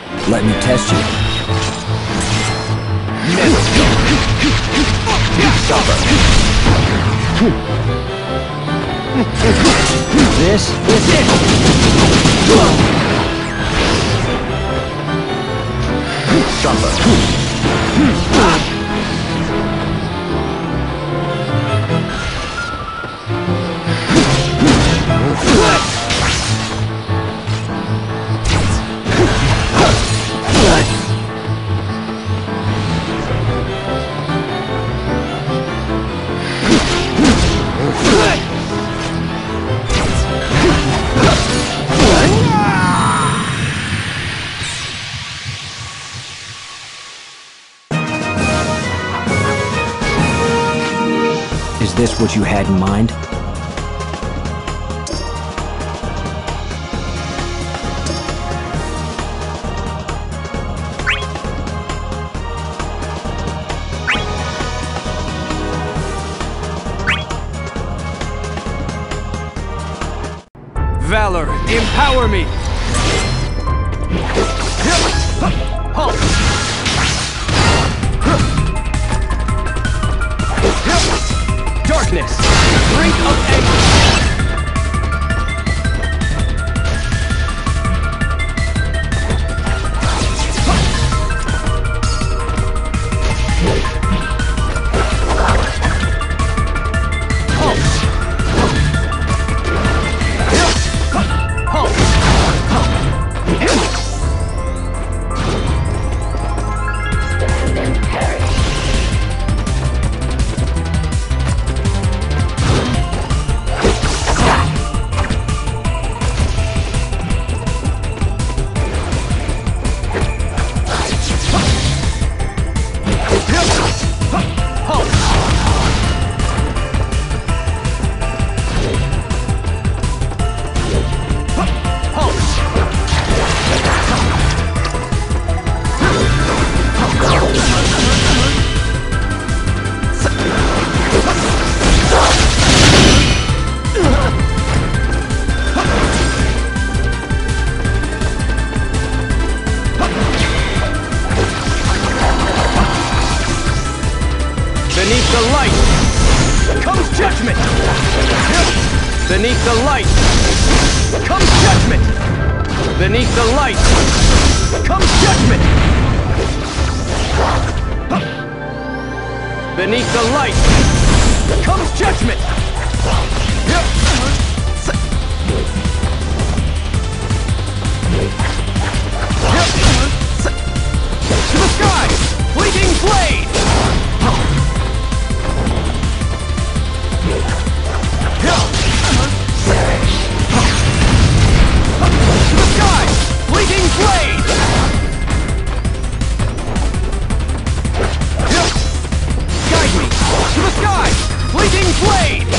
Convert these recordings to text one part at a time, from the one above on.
Let me test you. This is it! Is this what you had in mind? Valor, empower me! Darkness, brink of anger! Beneath the light comes judgment! Beneath the light comes judgment! Beneath the light comes judgment! Beneath the light comes judgment! To the sky! Fleeting blade! To the sky! Fleeting blade! Guide me! To the sky! Fleeting blade!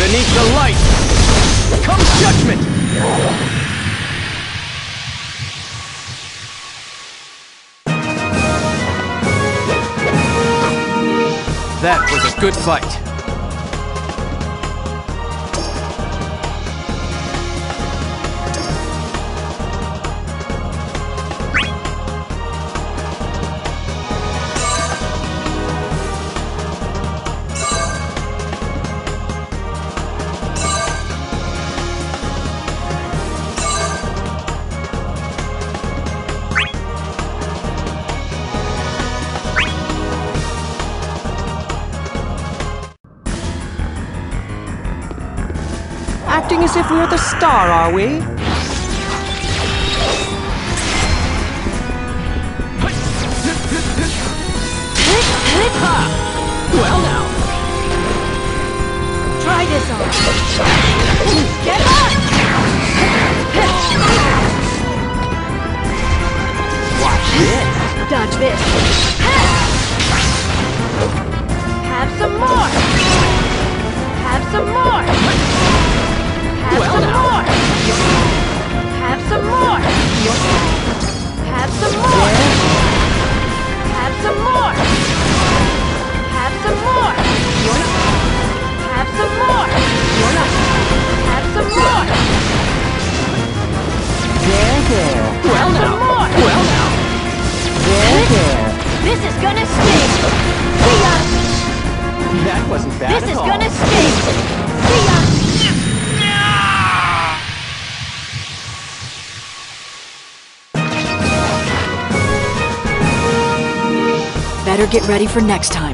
Beneath the light comes judgment! That was a good fight. Acting as if we're the star, are we? Well now. Try this on. Get up! Watch this. Dodge this. Have some more. Have some more. Have Well some now. more. Have some more. Have some more. Have some more. Have some more. Have some more. Have some more. There. Well Have some now. more. Well now. There. This is gonna sting. See ya. That wasn't bad This at is all. gonna sting. See ya. Better get ready for next time.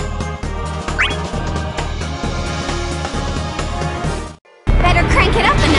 Better crank it up and